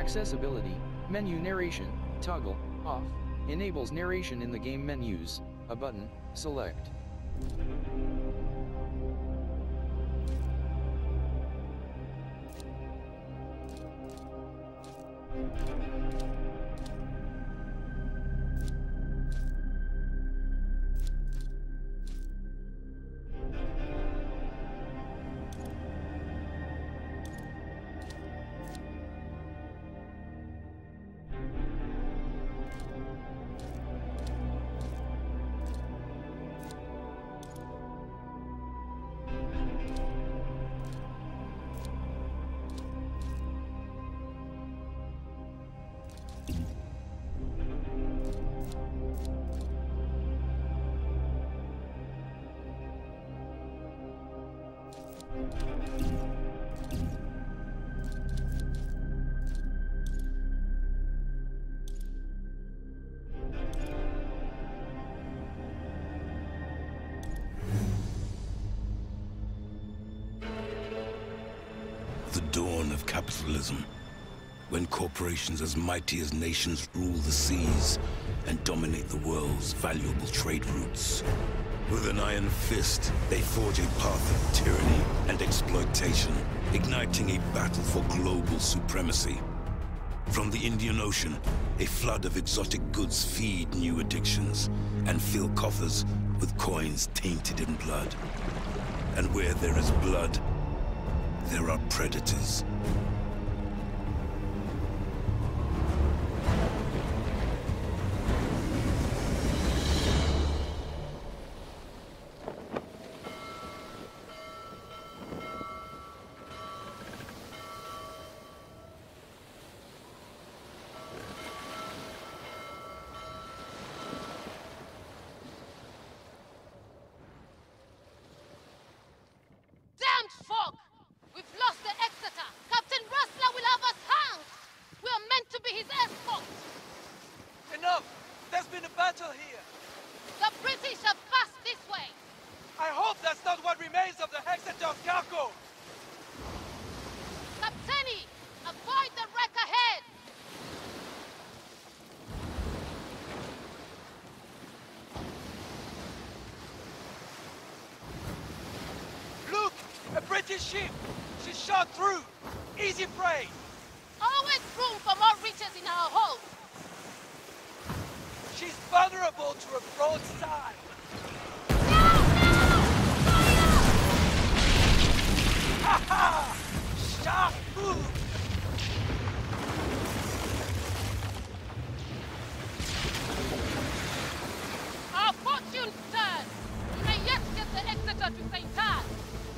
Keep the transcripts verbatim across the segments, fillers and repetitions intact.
Accessibility, menu narration, toggle, off, enables narration in the game menus, a button, select. The dawn of capitalism, when corporations as mighty as nations rule the seas and dominate the world's valuable trade routes. With an iron fist, they forge a path of tyranny and exploitation, igniting a battle for global supremacy. From the Indian Ocean, a flood of exotic goods feed new addictions and fill coffers with coins tainted in blood. And where there is blood, there are predators. Damned fog! We've lost the Exeter! Captain Rustler will have us hanged! We are meant to be his escort! Enough! There's been a battle here! The British have passed this way! I hope that's not what remains of the Exeter's cargo! Captaini! Avoid the wreck ahead! Look! A British ship! She's shot through! Easy prey! Always room for more riches in our hold! She's vulnerable to a broadside! Ha ha! Sharp move! Our fortunes turn! We may yet get the Exeter to Saint Anne!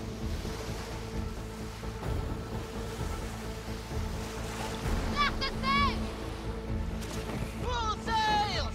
Left the sail! Full sails!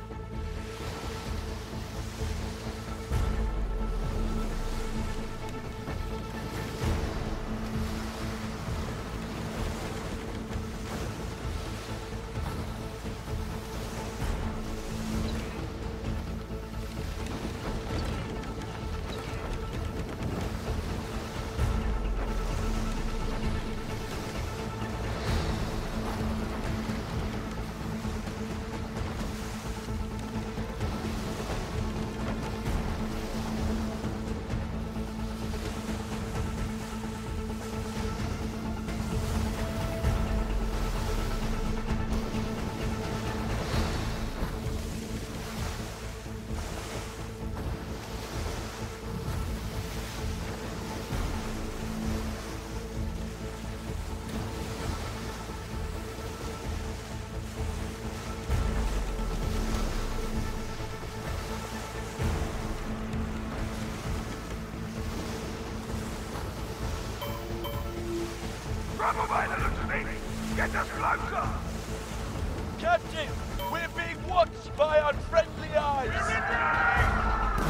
Rubber by the looks of it! Get us closer! Captain! We're being watched by unfriendly eyes!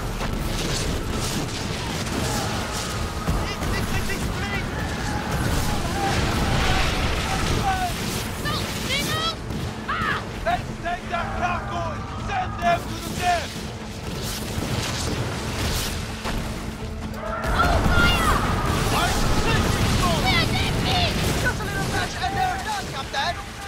Let's take that cargo and send them to the death! Just a little match and they're done, Captain!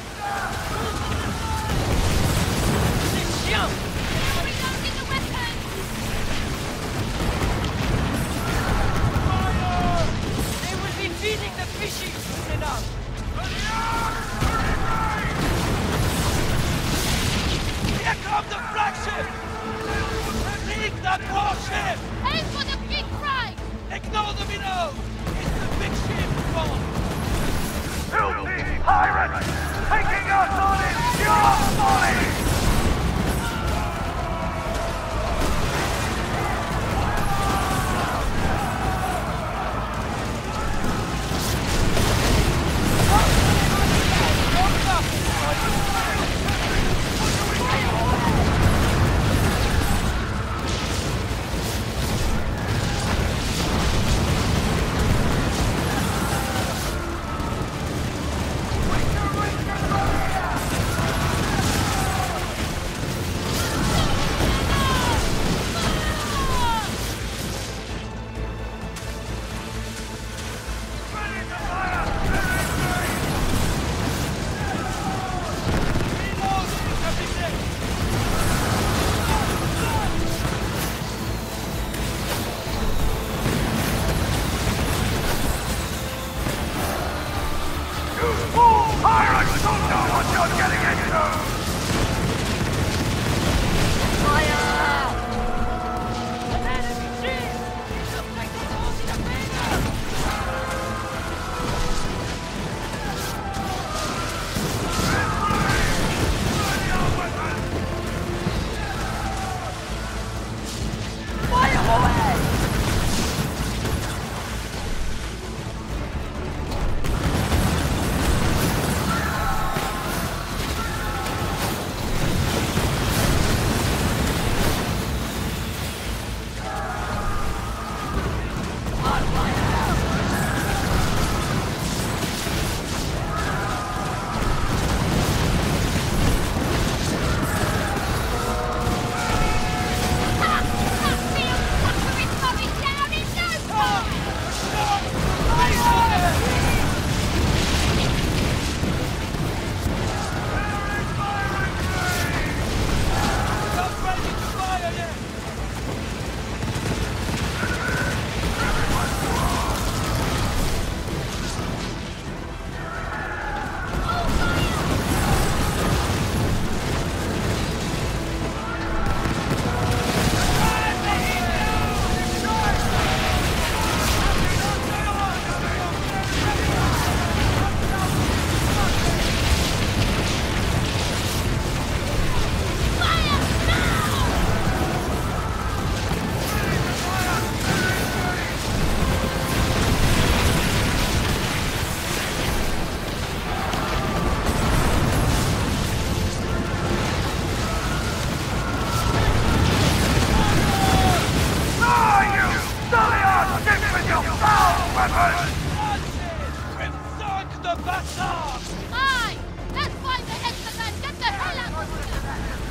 the bastard! Aye! Let's find the Exeter and get the hell out of here!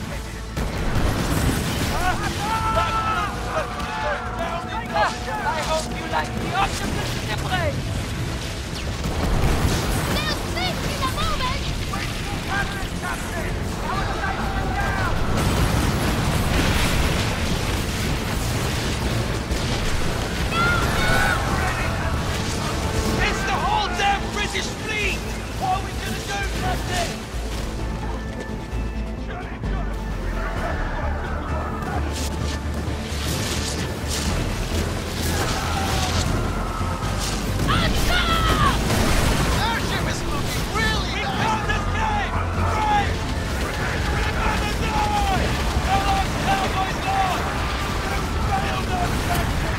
I hope you like the octopus shipwreck! They'll sink in a moment! Wait for Captain, Captain! Our station down! It's the whole damn British fleet! What are we gonna do, Captain? Airship is looking really We nice! found this game! Right! We're gonna die! No lost cowboys lost! You failed us, Captain!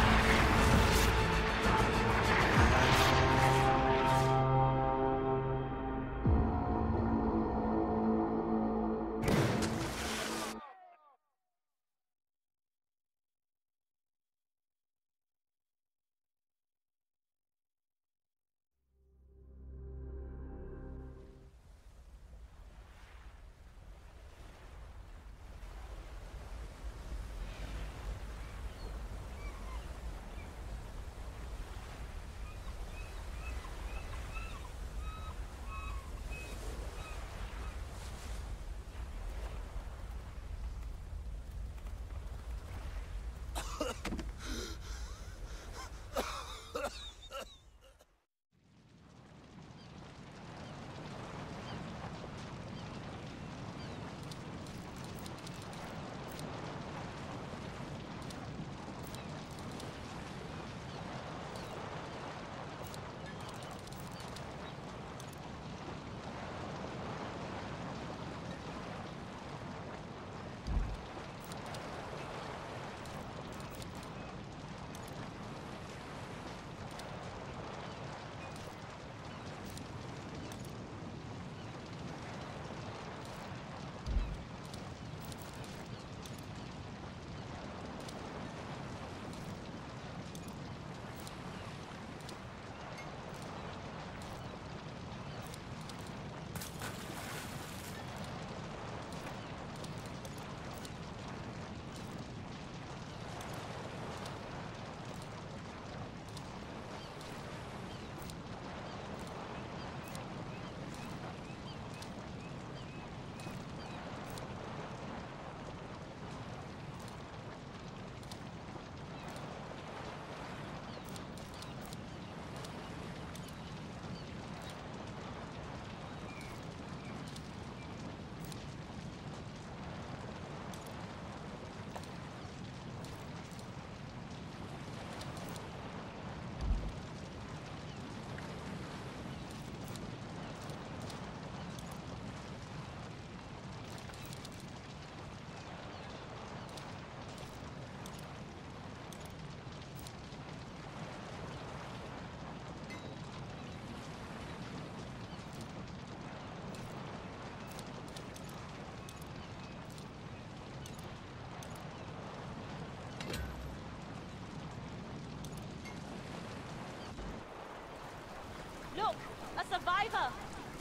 Look! A survivor!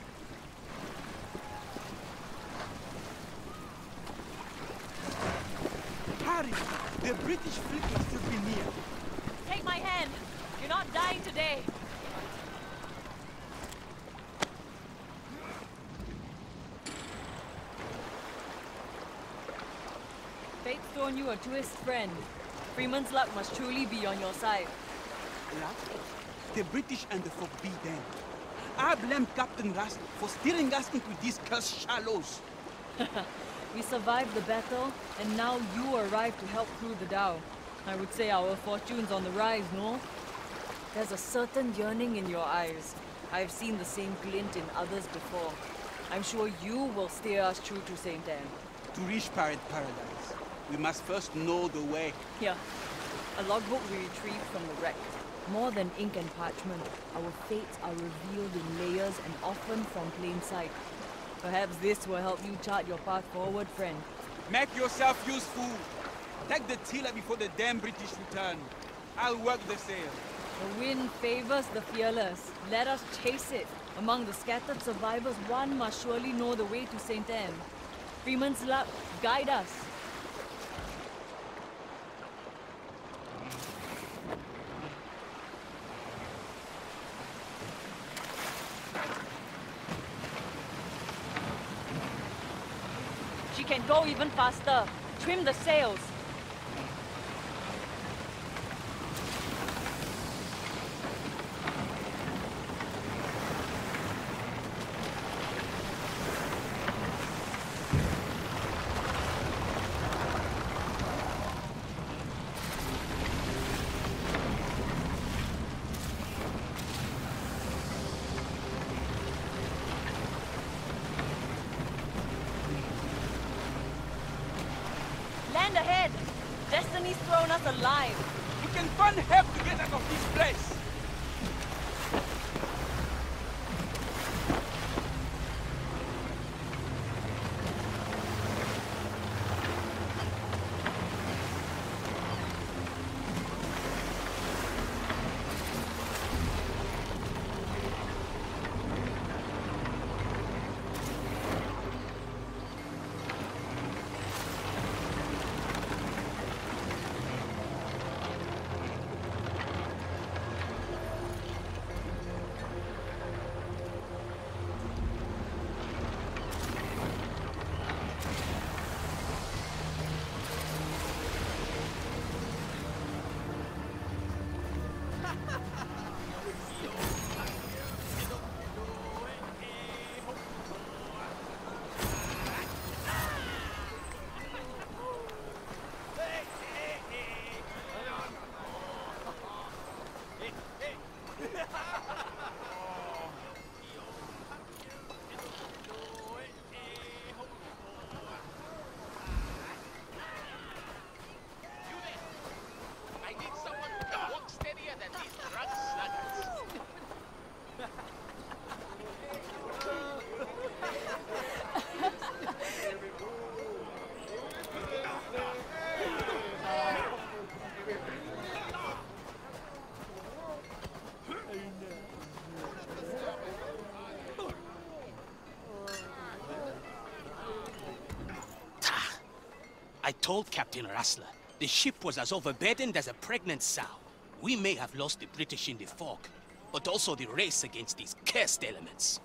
Harry! The British fleet will still be near. Take my hand! You're not dying today! Fate's thrown you a twist, friend. Freeman's luck must truly be on your side. Luck? The British and the folk be them. I blame Captain Russell for steering us into these cursed shallows. We survived the battle, and now you arrived to help crew the dhow. I would say our fortune's on the rise, no? There's a certain yearning in your eyes. I've seen the same glint in others before. I'm sure you will steer us true to Saint Anne. To reach Pirate Paradise, we must first know the way. Here, a logbook we retrieved from the wreck. More than ink and parchment, our fates are revealed in layers and often from plain sight. Perhaps this will help you chart your path forward, friend. Make yourself useful. Take the tiller before the damn British return. I'll work the sail. The wind favors the fearless. Let us chase it. Among the scattered survivors, one must surely know the way to Saint Anne. Freeman's luck, guide us. She can go even faster. Trim the sails. Land ahead! Destiny's thrown us a line. We can find help to get out of this place! I told Captain Rassler the ship was as overburdened as a pregnant sow. We may have lost the British in the fog, but also the race against these cursed elements.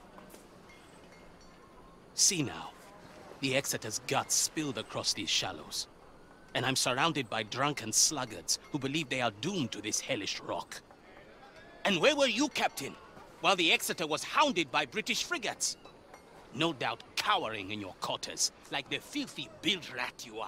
See now, the Exeter's guts spilled across these shallows, and I'm surrounded by drunken sluggards who believe they are doomed to this hellish rock. And where were you, Captain, while the Exeter was hounded by British frigates? No doubt cowering in your quarters, like the filthy bilge rat you are.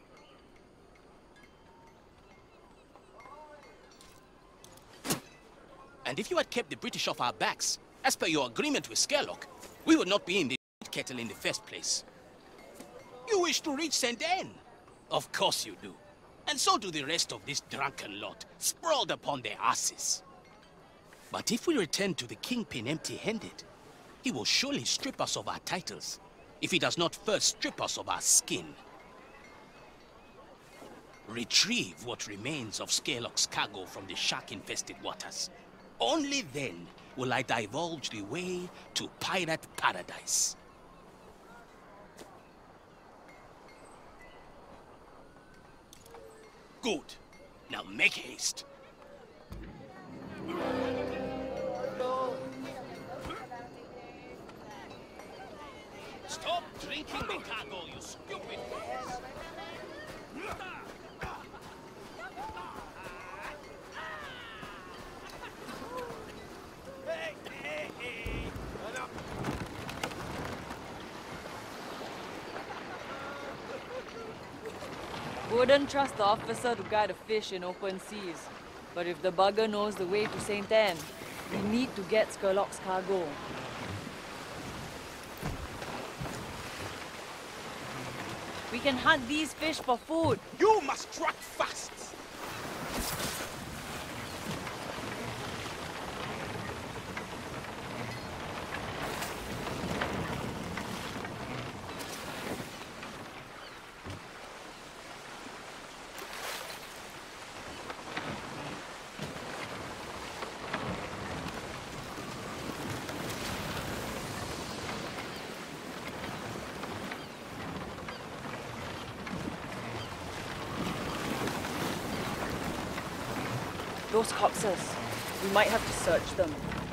And if you had kept the British off our backs, as per your agreement with Skerlock, we would not be in the kettle in the first place. You wish to reach Saint Anne? Of course you do. And so do the rest of this drunken lot, sprawled upon their asses. But if we return to the Kingpin empty-handed, he will surely strip us of our titles, if he does not first strip us of our skin. Retrieve what remains of Skerlock's cargo from the shark-infested waters. Only then will I divulge the way to pirate paradise. Good. Now make haste. Stop drinking the cargo, you stupid fools! Wouldn't trust the officer to guide a fish in open seas. But if the bugger knows the way to Saint Anne, we need to get Skerlock's cargo. We can hunt these fish for food. You must strike fast! Those corpses. We might have to search them.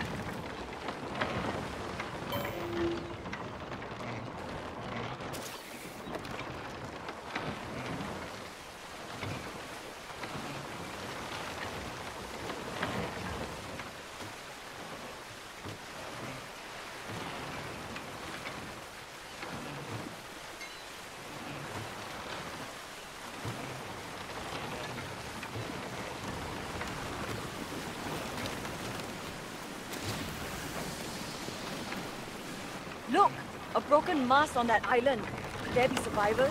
Look! A broken mast on that island. Could there be survivors?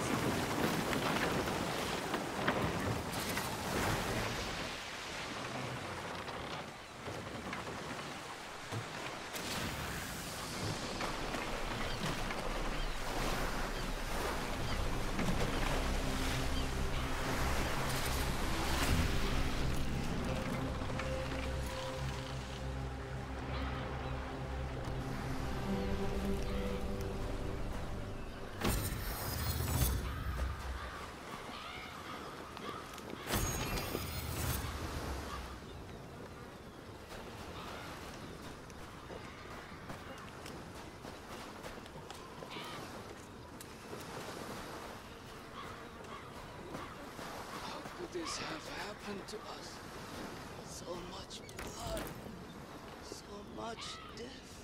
This have happened to us. So much blood. So much death.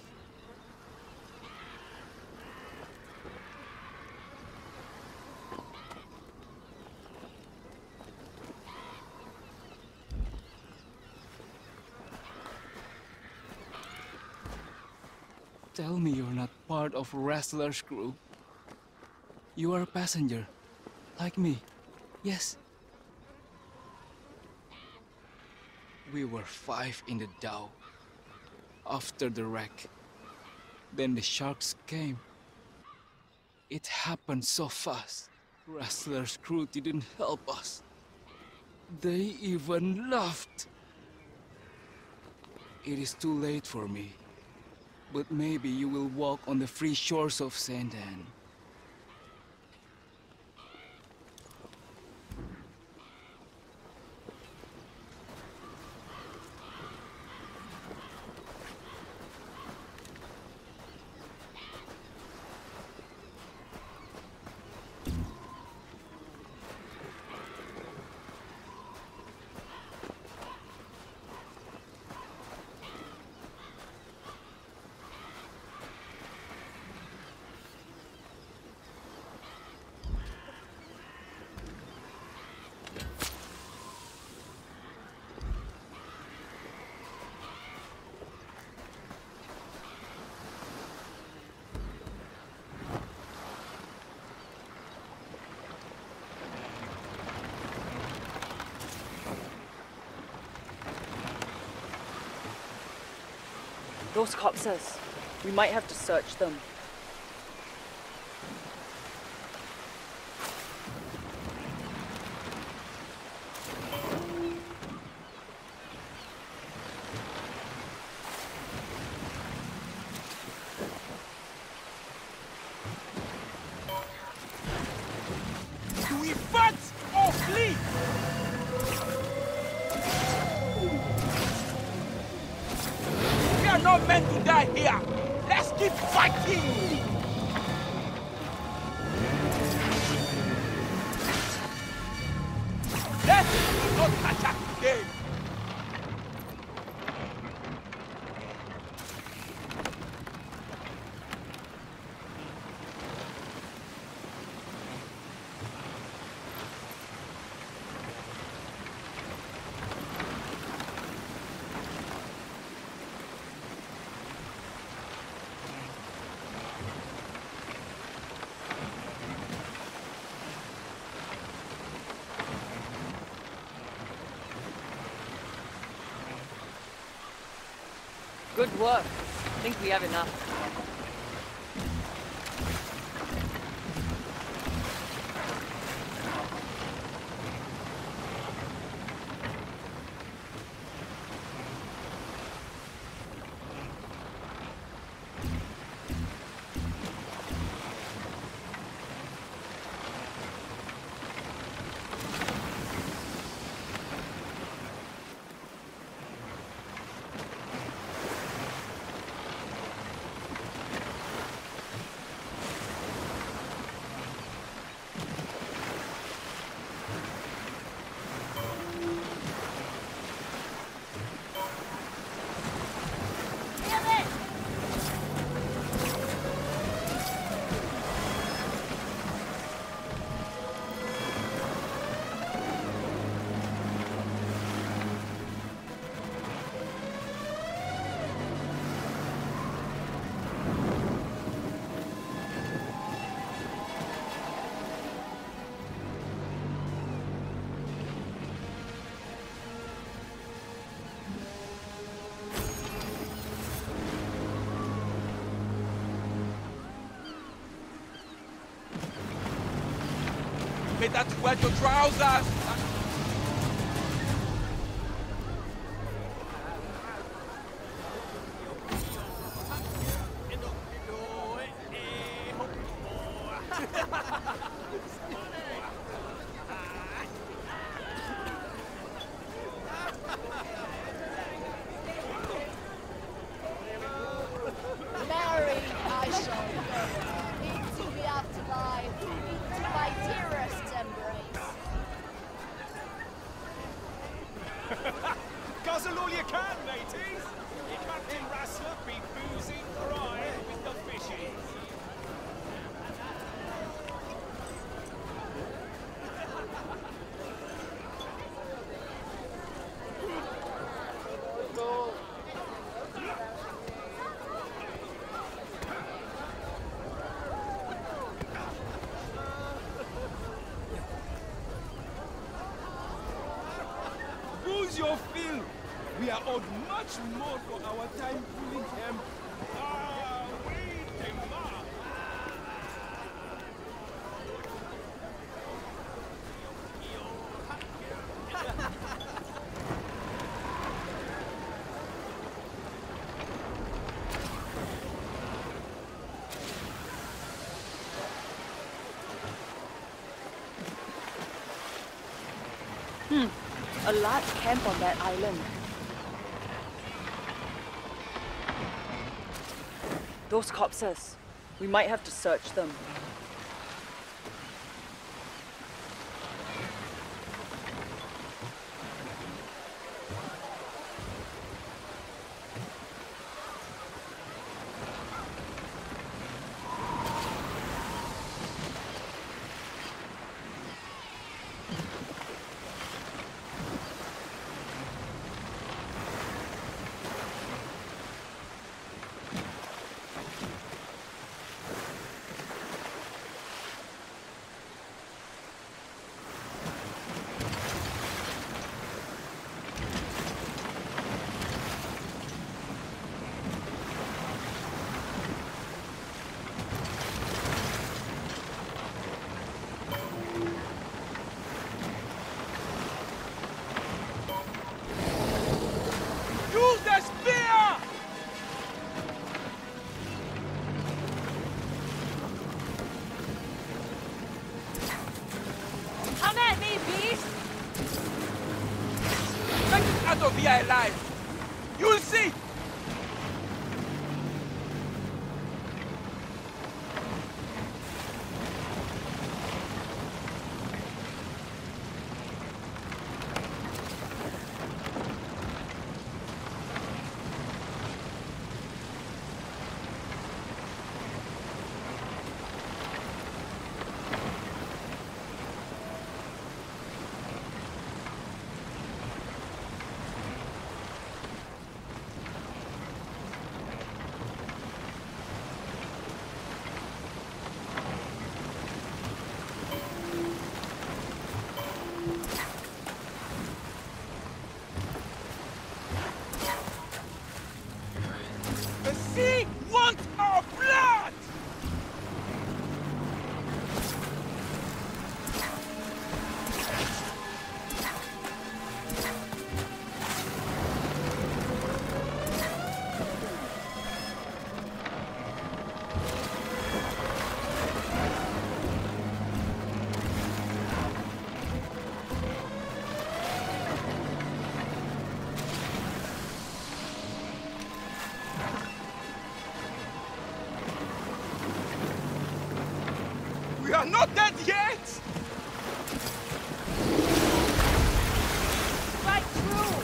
Tell me you're not part of Wrestler's crew. You are a passenger, like me. Yes. We were five in the dhow. After the wreck, then the sharks came. It happened so fast. Wrestler's crew didn't help us. They even laughed. It is too late for me. But maybe you will walk on the free shores of Saint Anne. Those corpses. We might have to search them. Do we fight or flee? We are not meant to die here. Let's keep fighting. Let's not attack today. Good work. I think we have enough. Better to wear your trousers! Marry, I shall go into the afterlife, to my dearest embrace. Guzzle all you can, mateys! You Captain Rassler be boozing dry with the fishes. Who's your fill? We are owed much more for our time pulling them. Ah, we demand. Hmm. A large camp on that island. Those corpses. We might have to search them. Use the spear! Come at me, beast! Get it out of here alive! You'll see! The sea wants our blood! We are not dead yet! Right through!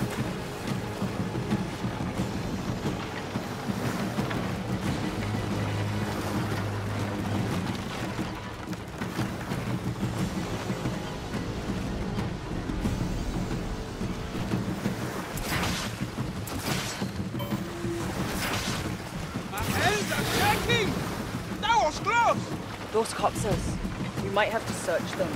My hands are shaking! That was close! Those corpses. We might have to search them.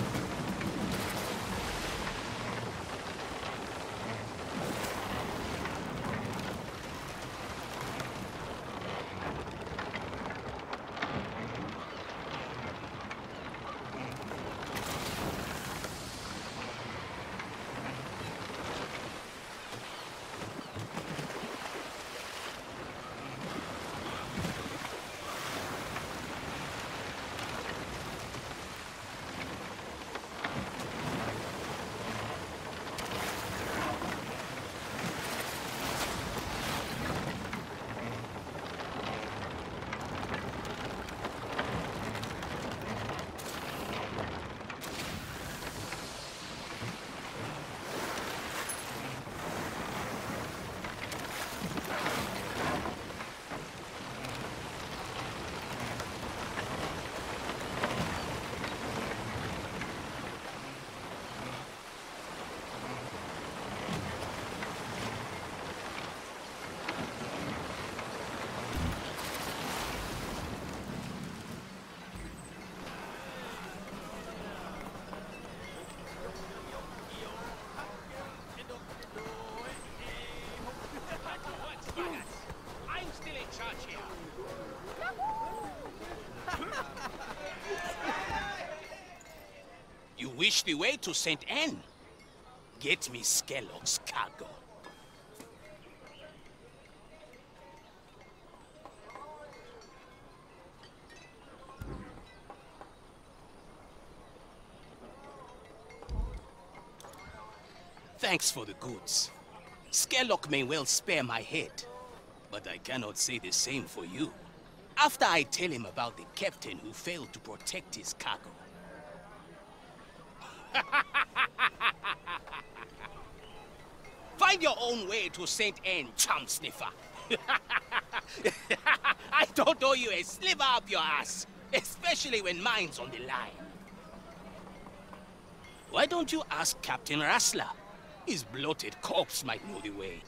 charge here. You wish the way to Saint Anne? Get me Skellock's cargo. Thanks for the goods. Skellock may well spare my head, but I cannot say the same for you. After I tell him about the captain who failed to protect his cargo. Find your own way to Saint Anne, chum sniffer. I don't owe you a sliver up your ass, especially when mine's on the line. Why don't you ask Captain Rassler? His bloated corpse might know the way.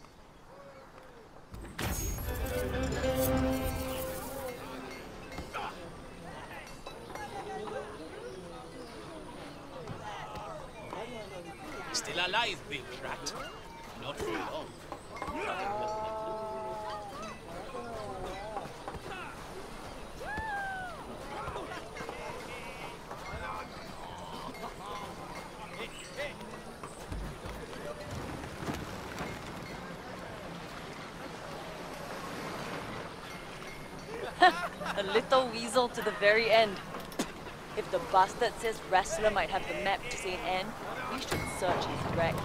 Still alive, big rat. Not for long. A little weasel to the very end. If the bastard says Rassler might have the map to Saint Anne, we should search his wreck.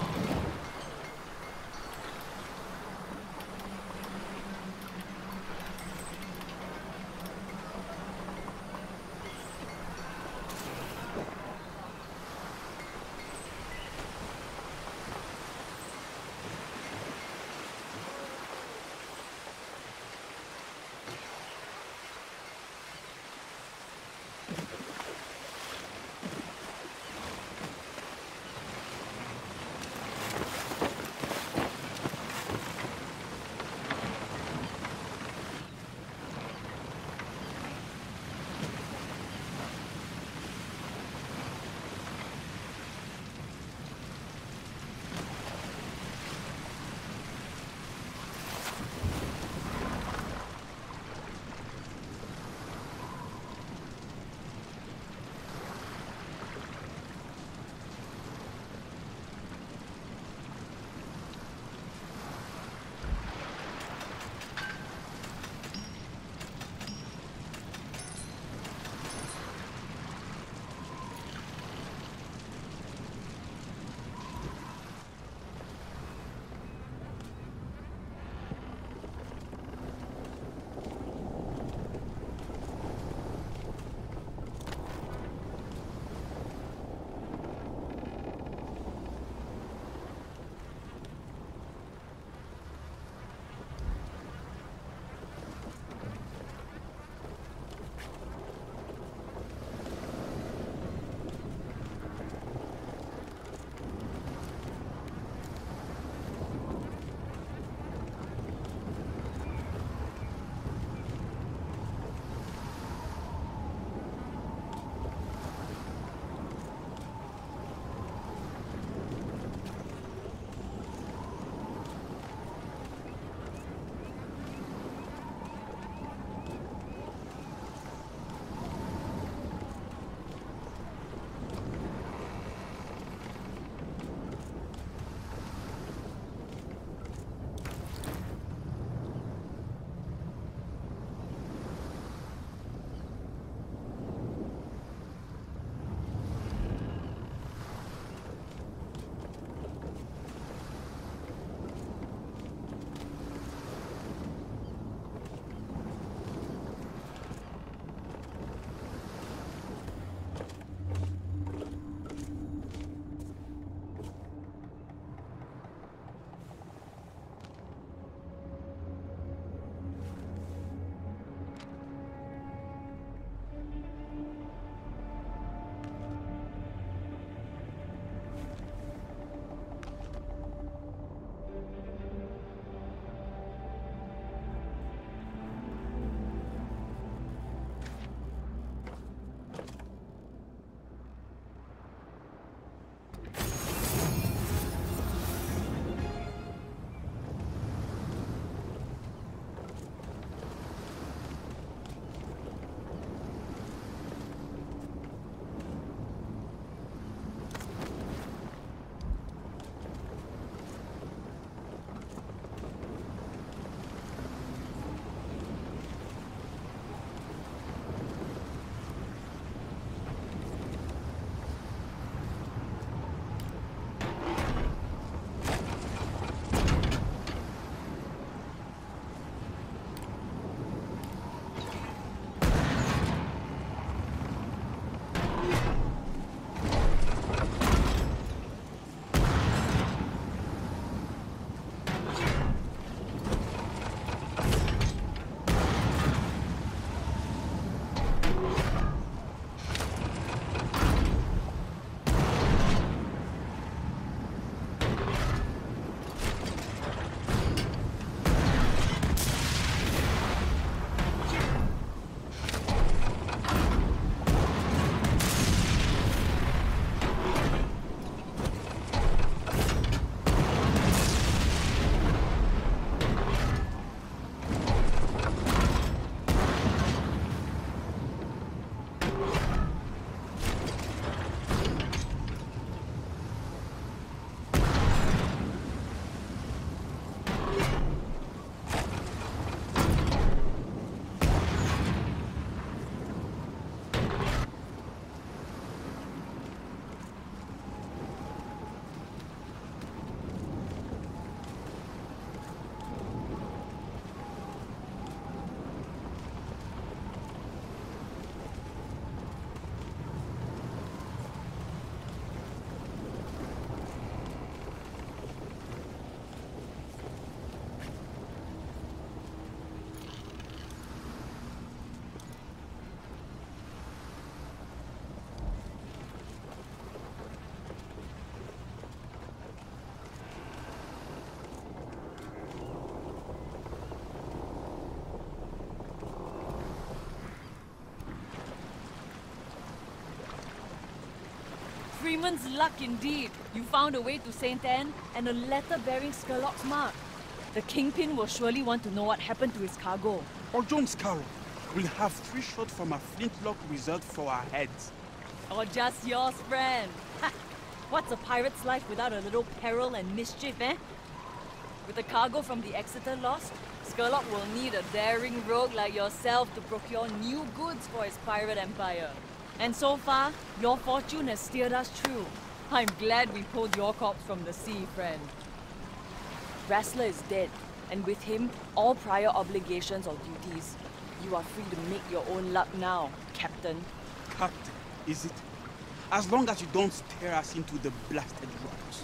Seaman's luck indeed. You found a way to Saint Anne and a letter bearing Skurlock's mark. The Kingpin will surely want to know what happened to his cargo. Or John Scarrow. We'll have three shots from a flintlock reserved for our heads. Or just yours, friend. Ha! What's a pirate's life without a little peril and mischief, eh? With the cargo from the Exeter lost, Skurlock will need a daring rogue like yourself to procure new goods for his pirate empire. And so far, your fortune has steered us true. I'm glad we pulled your corpse from the sea, friend. Rassler is dead, and with him, all prior obligations or duties. You are free to make your own luck now, Captain. Captain, is it? As long as you don't stare us into the blasted rocks.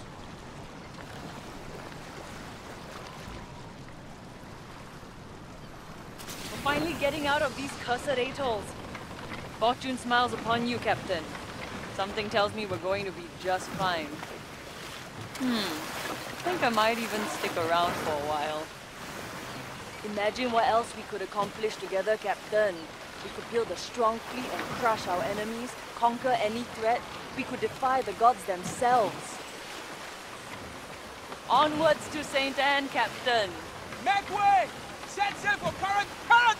We're finally getting out of these cursed atolls. Fortune smiles upon you, Captain. Something tells me we're going to be just fine. Hmm. I think I might even stick around for a while. Imagine what else we could accomplish together, Captain. We could build a strong fleet and crush our enemies, conquer any threat. We could defy the gods themselves. Onwards to Saint Anne, Captain! Make way! Set sail for current paradise!